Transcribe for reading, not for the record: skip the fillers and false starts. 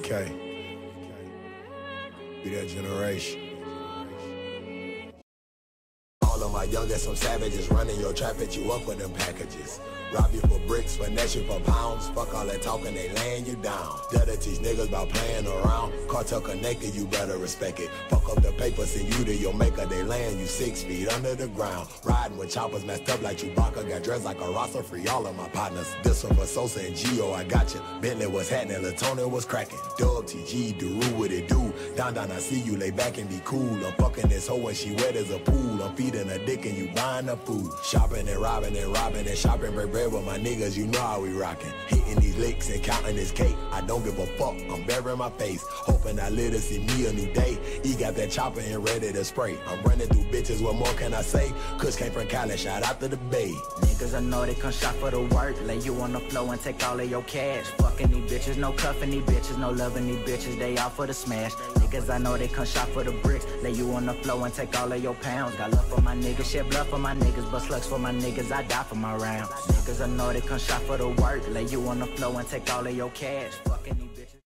MBK. Be that generation. All of my youngest, some savages running your trap, at you up with them packages. Rob you for bricks, finesse you for pounds. Fuck all that talking, they laying you down. Gotta teach niggas about playing around. Cartel connected, you better respect it. Fuck up the paper, send you to your maker. They laying you 6 feet under the ground. Riding with choppers messed up like Chewbacca. Got dressed like a roster, free all of my partners. This one for Sosa and Gio, I got you. Bentley was happening, Latonia was cracking. Dub, TG, Daru, what it do? Down, I see you, lay back and be cool. I'm fucking this hoe when she wet as a pool. I'm feeding her dick and you buying her food. Shopping and robbing and shopping, break bread with my niggas, you know how we rockin'. Hitting these licks and counting this cake. I don't give a fuck, I'm burying my face. Hoping I live to see me a new day. He got that chopper and ready to spray. I'm running through bitches, what more can I say? Kush came from Cali, shout out to the Bay. Niggas, I know they come shop for the work. Lay you on the floor and take all of your cash. Fucking these bitches, no cuffing these bitches, no loving these bitches, they out for the smash. Niggas, I know they come shop for the bricks. Lay you on the floor and take all of your pounds. Got love for my niggas, shed blood for my niggas, bust slugs for my niggas, I die for my rounds. Niggas, I know they come shop for the work. Lay you on the floor and take all of your cash. Fucking these